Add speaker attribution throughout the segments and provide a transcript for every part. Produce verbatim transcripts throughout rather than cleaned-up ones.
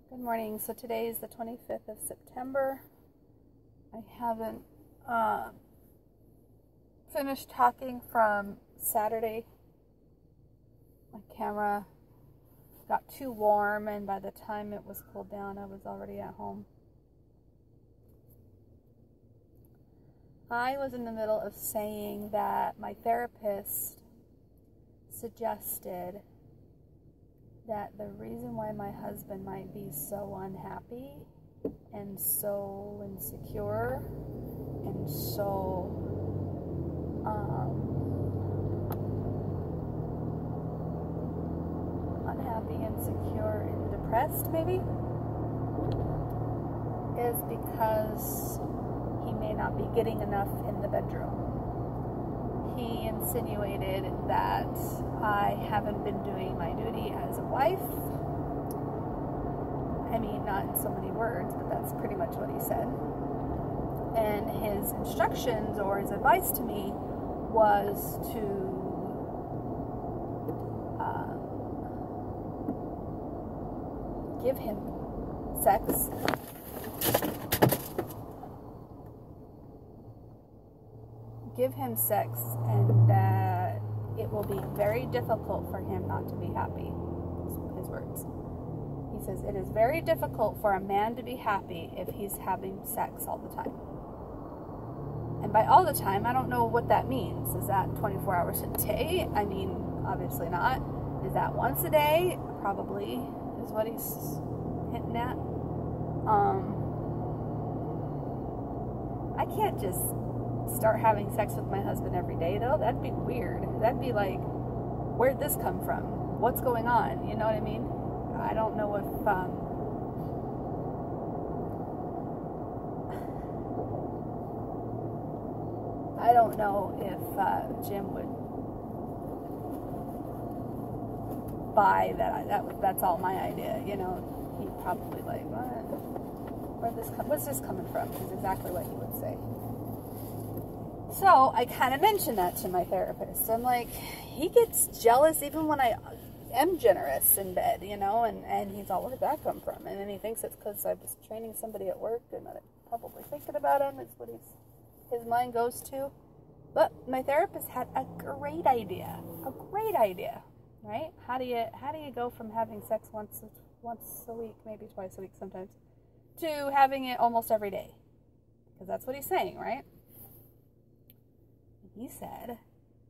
Speaker 1: Good morning. So today is the twenty-fifth of September. I haven't uh, finished talking from Saturday. My camera got too warm, and by the time it was cooled down, I was already at home. I was in the middle of saying that my therapist suggested that the reason why my husband might be so unhappy and so insecure and so um, unhappy, insecure, and depressed maybe is because he may not be getting enough in the bedroom. He insinuated that I haven't been doing my duty as a wife. I mean, not in so many words, but that's pretty much what he said. And his instructions or his advice to me was to uh, give him sex. Give him sex, and that it will be very difficult for him not to be happy. His words. He says, it is very difficult for a man to be happy if he's having sex all the time. And by all the time, I don't know what that means. Is that twenty-four hours a day? I mean, obviously not. Is that once a day? Probably is what he's hinting at. Um, I can't just start having sex with my husband every day, though. That'd be weird. That'd be like, where'd this come from? What's going on? You know what I mean? I don't know if um, I don't know if uh, Jim would buy that. That was that's all my idea. You know, he'd probably like, what? Where this come? What's this coming from? Is exactly what he would say. So I kind of mentioned that to my therapist. I'm like, he gets jealous even when I am generous in bed, you know, and, and he's all, where'd that come from? And then he thinks it's because I was training somebody at work and that I'm probably thinking about him is what he's, his mind goes to. But my therapist had a great idea, a great idea, right? How do you, how do you go from having sex once, once a week, maybe twice a week sometimes, to having it almost every day? Because that's what he's saying, right? He said,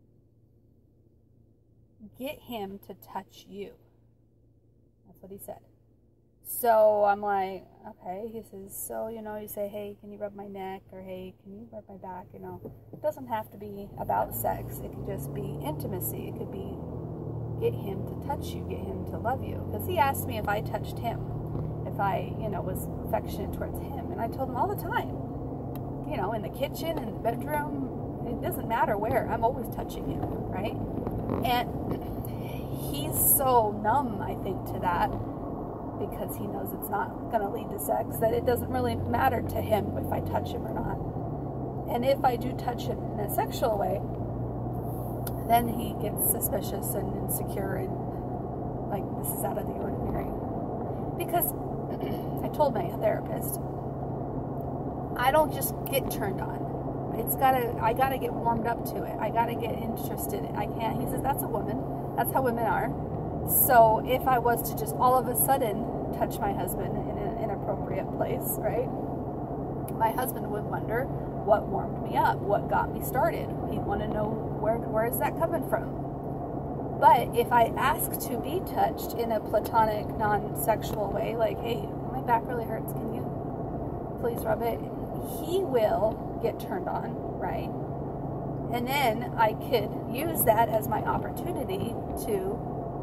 Speaker 1: get him to touch you. That's what he said. So I'm like, okay. He says, so, you know, you say, hey, can you rub my neck? Or, hey, can you rub my back? You know, it doesn't have to be about sex. It could just be intimacy. It could be get him to touch you, get him to love you. Because he asked me if I touched him, if I, you know, was affectionate towards him. And I told him all the time, you know, in the kitchen, in the bedroom, it doesn't matter where. I'm always touching him, right? And he's so numb, I think, to that because he knows it's not going to lead to sex, that it doesn't really matter to him if I touch him or not. And if I do touch him in a sexual way, then he gets suspicious and insecure and like, this is out of the ordinary. Because I told my therapist, I don't just get turned on. It's gotta, I gotta get warmed up to it. I gotta get interested. I can't, he says, that's a woman. That's how women are. So if I was to just all of a sudden touch my husband in an inappropriate place, right? My husband would wonder what warmed me up, what got me started. He'd want to know where, where is that coming from? But if I ask to be touched in a platonic, non-sexual way, like, hey, my back really hurts, can you please rub it? He will get turned on, right? And then I could use that as my opportunity to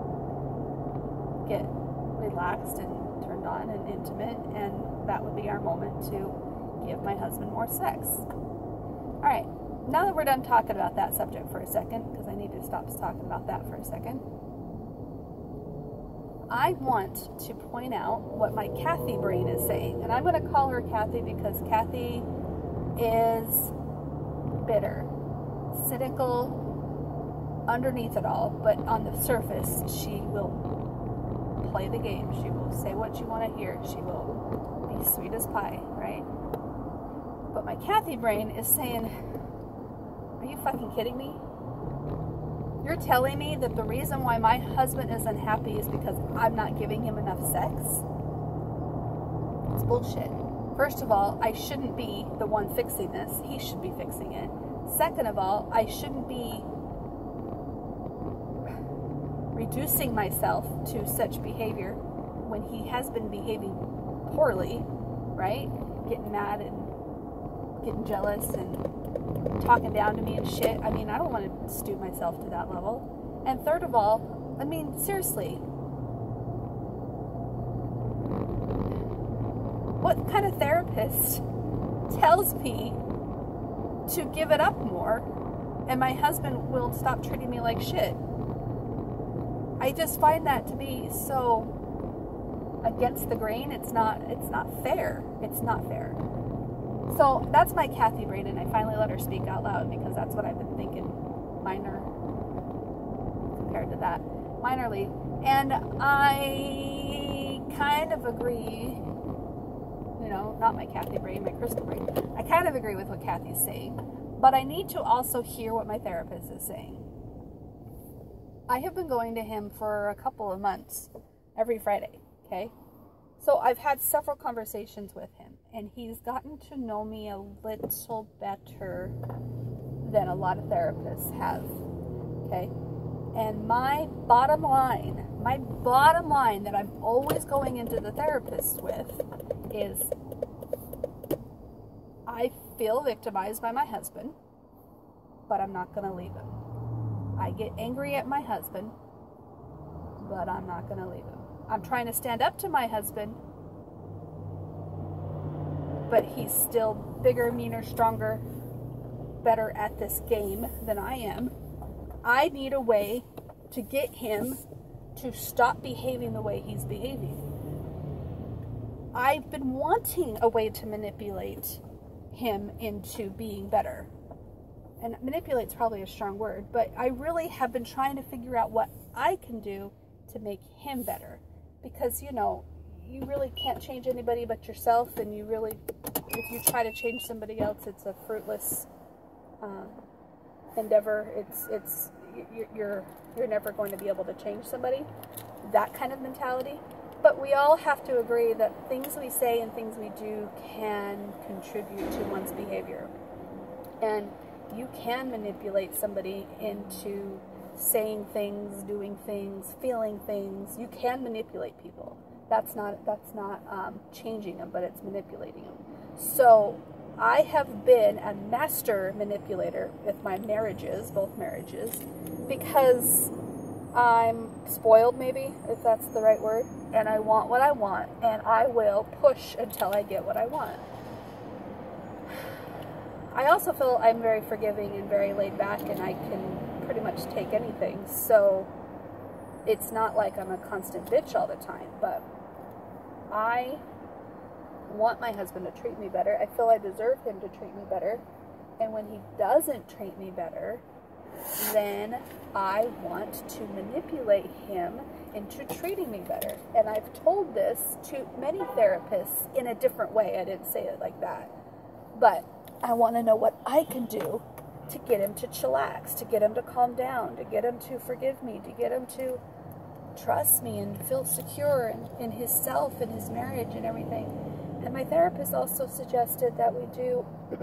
Speaker 1: get relaxed and turned on and intimate, and that would be our moment to give my husband more sex. All right, now that we're done talking about that subject for a second, because I need to stop talking about that for a second, I want to point out what my Kathy brain is saying. And I'm going to call her Kathy because Kathy is bitter, cynical underneath it all, but on the surface, she will play the game. She will say what you want to hear. She will be sweet as pie, right? But my Kathy brain is saying, are you fucking kidding me? You're telling me that the reason why my husband is unhappy is because I'm not giving him enough sex? It's bullshit. First of all, I shouldn't be the one fixing this. He should be fixing it. Second of all, I shouldn't be reducing myself to such behavior when he has been behaving poorly, right? Getting mad and getting jealous and talking down to me and shit. I mean, I don't want to stoop myself to that level. And third of all, I mean, seriously, what kind of therapist tells me to give it up more and my husband will stop treating me like shit? I just find that to be so against the grain. It's not, it's not fair. It's not fair. So that's my Kathy brain, and I finally let her speak out loud because that's what I've been thinking minor compared to that, minorly. And I kind of agree, you know, not my Kathy brain, my crystal brain. I kind of agree with what Kathy's saying, but I need to also hear what my therapist is saying. I have been going to him for a couple of months, every Friday, okay? So I've had several conversations with him, and he's gotten to know me a little better than a lot of therapists have, okay? And my bottom line, my bottom line that I'm always going into the therapist with is I feel victimized by my husband, but I'm not going to leave him. I get angry at my husband, but I'm not going to leave him. I'm trying to stand up to my husband, but he's still bigger, meaner, stronger, better at this game than I am. I need a way to get him to stop behaving the way he's behaving. I've been wanting a way to manipulate him into being better. And manipulate's probably a strong word, but I really have been trying to figure out what I can do to make him better. Because, you know, you really can't change anybody but yourself, and you really, if you try to change somebody else, it's a fruitless um, endeavor. It's, it's, you're, you're never going to be able to change somebody. That kind of mentality. But we all have to agree that things we say and things we do can contribute to one's behavior. And you can manipulate somebody into saying things, doing things, feeling things. You can manipulate people. That's not, that's not um, changing them, but it's manipulating them. So I have been a master manipulator with my marriages, both marriages, because I'm spoiled, maybe, if that's the right word, and I want what I want, and I will push until I get what I want. I also feel I'm very forgiving and very laid back, and I can pretty much take anything, so it's not like I'm a constant bitch all the time, but I want my husband to treat me better. I feel I deserve him to treat me better, and when he doesn't treat me better, then I want to manipulate him into treating me better. And I've told this to many therapists in a different way. I didn't say it like that, but I want to know what I can do to get him to chillax, to get him to calm down, to get him to forgive me, to get him to trust me and feel secure in, in his self and his marriage and everything. And my therapist also suggested that we do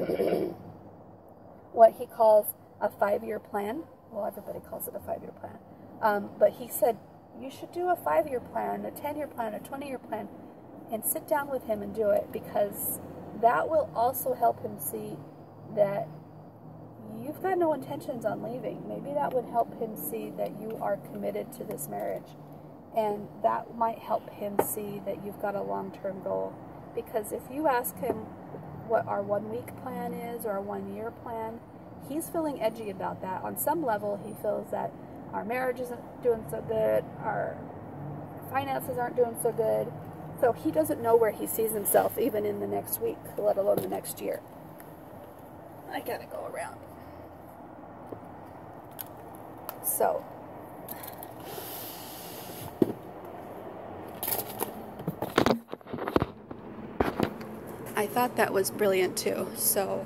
Speaker 1: what he calls a five-year plan. Well, everybody calls it a five-year plan. Um, but he said, you should do a five-year plan, a ten-year plan, a twenty-year plan, and sit down with him and do it, because that will also help him see that you've got no intentions on leaving. Maybe that would help him see that you are committed to this marriage. And that might help him see that you've got a long-term goal. Because if you ask him what our one-week plan is or our one-year plan, he's feeling edgy about that. On some level, he feels that our marriage isn't doing so good, our finances aren't doing so good. So he doesn't know where he sees himself even in the next week, let alone the next year. I gotta go around. So, I thought that was brilliant too. So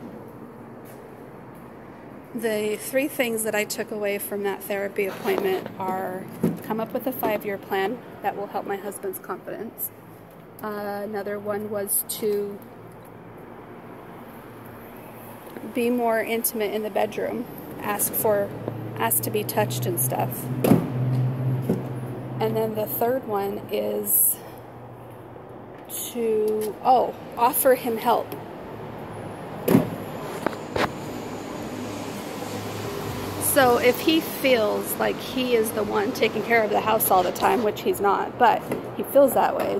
Speaker 1: the three things that I took away from that therapy appointment are come up with a five-year plan that will help my husband's confidence. Uh, another one was to be more intimate in the bedroom, ask for, ask to be touched and stuff. And then the third one is to, oh, offer him help. So if he feels like he is the one taking care of the house all the time, which he's not, but he feels that way,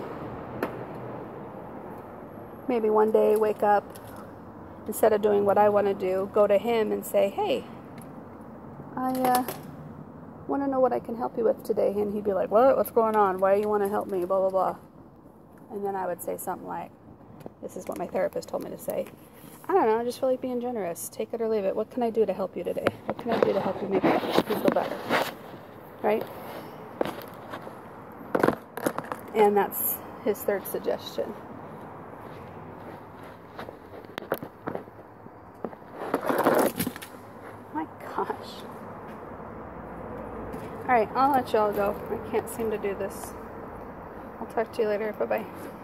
Speaker 1: maybe one day wake up, instead of doing what I want to do, go to him and say, hey, I uh, want to know what I can help you with today. And he'd be like, what? What's going on? Why do you want to help me? Blah, blah, blah. And then I would say something like, this is what my therapist told me to say. I don't know, I just feel like being generous. Take it or leave it. What can I do to help you today? What can I do to help you make you feel better? Right? And that's his third suggestion. My gosh. Alright, I'll let y'all go. I can't seem to do this. I'll talk to you later. Bye-bye.